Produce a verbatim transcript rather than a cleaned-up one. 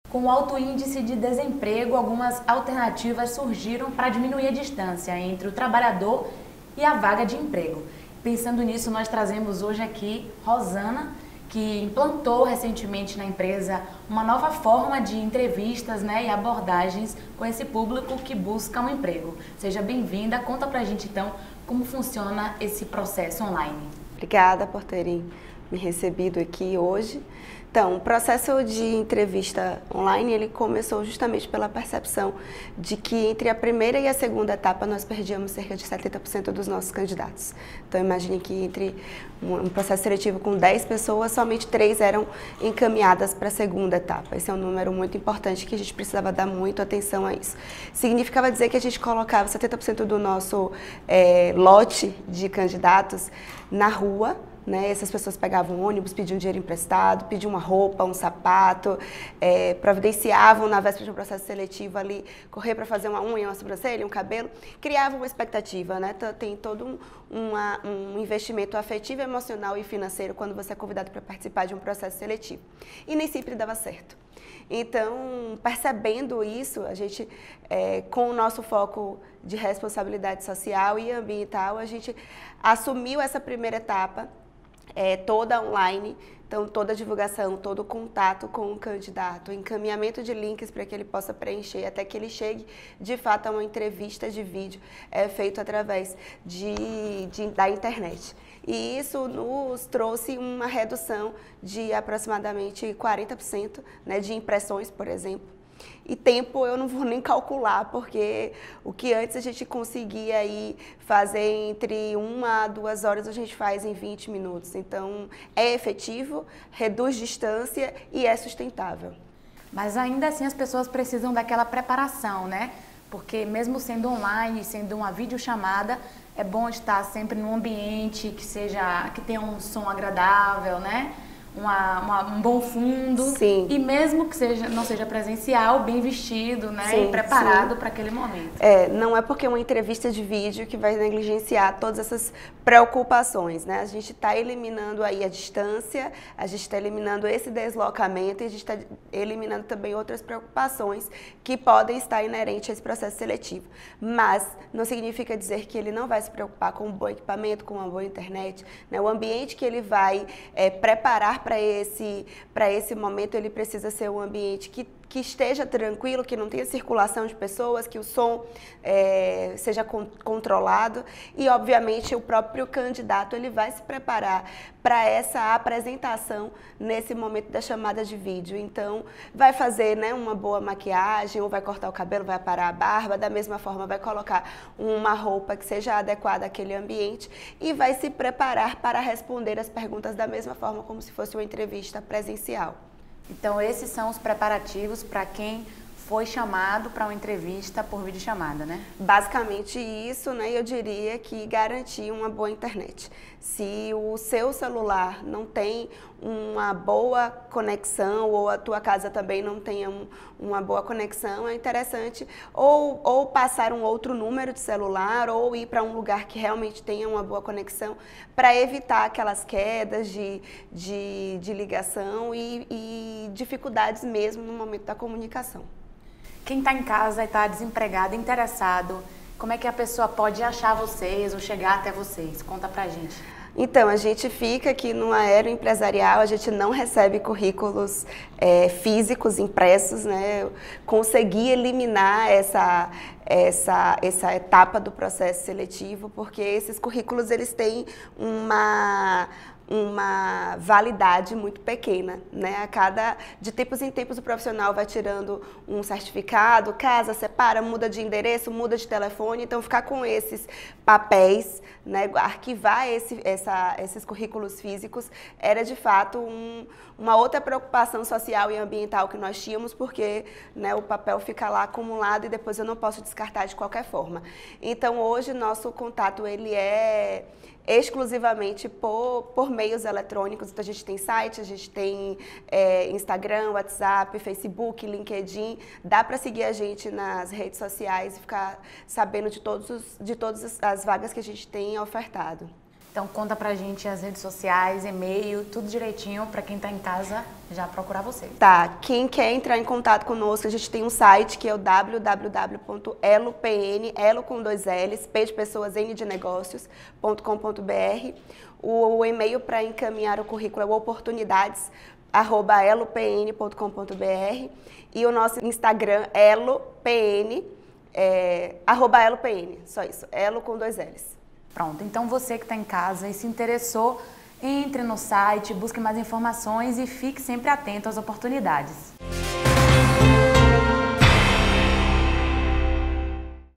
Com o alto índice de desemprego, algumas alternativas surgiram para diminuir a distância entre o trabalhador e a vaga de emprego. Pensando nisso, nós trazemos hoje aqui Rosana, que implantou recentemente na empresa uma nova forma de entrevistas, né, e abordagens com esse público que busca um emprego. Seja bem-vinda, conta pra gente então como funciona esse processo online. Obrigada por terem me recebido aqui hoje. Então, o processo de entrevista online, ele começou justamente pela percepção de que entre a primeira e a segunda etapa nós perdíamos cerca de setenta por cento dos nossos candidatos. Então, imagine que entre um processo seletivo com dez pessoas, somente três eram encaminhadas para a segunda etapa. Esse é um número muito importante que a gente precisava dar muito atenção a isso. Significava dizer que a gente colocava setenta por cento do nosso é, lote de candidatos na rua. Né? Essas pessoas pegavam um ônibus, pediam dinheiro emprestado, pediam uma roupa, um sapato, é, providenciavam na véspera de um processo seletivo ali, correr para fazer uma unha, uma sobrancelha, um cabelo, criavam uma expectativa, né? Tem todo um, uma, um investimento afetivo, emocional e financeiro quando você é convidado para participar de um processo seletivo. E nem sempre dava certo. Então, percebendo isso, a gente, é, com o nosso foco de responsabilidade social e ambiental, a gente assumiu essa primeira etapa, É, toda online, então toda a divulgação, todo o contato com o candidato, encaminhamento de links para que ele possa preencher, até que ele chegue de fato a uma entrevista de vídeo é, feito através de, de, da internet. E isso nos trouxe uma redução de aproximadamente quarenta por cento, né, de impressões, por exemplo. E tempo eu não vou nem calcular, porque o que antes a gente conseguia aí fazer entre uma a duas horas, a gente faz em vinte minutos. Então, é efetivo, reduz distância e é sustentável. Mas ainda assim as pessoas precisam daquela preparação, né? Porque mesmo sendo online, sendo uma videochamada, é bom estar sempre num ambiente que seja, que tenha um som agradável, né? Uma, uma, um bom fundo. Sim. E mesmo que seja, não seja presencial, bem vestido, né? Sim, e preparado para aquele momento. É, não é porque é uma entrevista de vídeo que vai negligenciar todas essas preocupações, né? A gente está eliminando aí a distância, a gente está eliminando esse deslocamento e a gente está eliminando também outras preocupações que podem estar inerentes a esse processo seletivo. Mas não significa dizer que ele não vai se preocupar com um bom equipamento, com uma boa internet, né? O ambiente que ele vai é, preparar para esse, para esse momento, ele precisa ser um ambiente que, que esteja tranquilo, que não tenha circulação de pessoas, que o som é, seja con controlado e, obviamente, o próprio candidato ele vai se preparar para essa apresentação nesse momento da chamada de vídeo. Então, vai fazer, né, uma boa maquiagem, ou vai cortar o cabelo, vai aparar a barba, da mesma forma vai colocar uma roupa que seja adequada àquele ambiente e vai se preparar para responder as perguntas da mesma forma como se fosse uma entrevista presencial. Então, esses são os preparativos para quem foi chamado para uma entrevista por videochamada, né? Basicamente isso, né? Eu diria que garantir uma boa internet. Se o seu celular não tem uma boa conexão ou a tua casa também não tenha um, uma boa conexão, é interessante ou, ou passar um outro número de celular ou ir para um lugar que realmente tenha uma boa conexão para evitar aquelas quedas de, de, de ligação e, e dificuldades mesmo no momento da comunicação. Quem está em casa e está desempregado, interessado, como é que a pessoa pode achar vocês ou chegar até vocês? Conta pra gente. Então, a gente fica aqui no Aero Empresarial, a gente não recebe currículos é, físicos impressos, né? Eu consegui eliminar essa, essa, essa etapa do processo seletivo, porque esses currículos eles têm uma... uma validade muito pequena, né? A cada, de tempos em tempos o profissional vai tirando um certificado, casa, separa, muda de endereço, muda de telefone, então ficar com esses papéis, né? Arquivar esse, essa, esses currículos físicos era de fato um, uma outra preocupação social e ambiental que nós tínhamos, porque, né, o papel fica lá acumulado e depois eu não posso descartar de qualquer forma. Então hoje nosso contato ele é exclusivamente por, por meios eletrônicos. Então a gente tem site, a gente tem é, Instagram, WhatsApp, Facebook, LinkedIn. Dá para seguir a gente nas redes sociais e ficar sabendo de, todos os, de todas as vagas que a gente tem ofertado. Então conta pra gente as redes sociais, e-mail, tudo direitinho para quem está em casa já procurar vocês. Tá, quem quer entrar em contato conosco, a gente tem um site que é o w w w ponto elopn, elo com dois L's, P de pessoas, N de negócios, ponto com ponto b r. O, o e-mail para encaminhar o currículo é o oportunidades arroba elopn ponto com ponto b r e o nosso Instagram elopn, é, arroba elopn, só isso, elo com dois L's. Pronto, então você que está em casa e se interessou, entre no site, busque mais informações e fique sempre atento às oportunidades.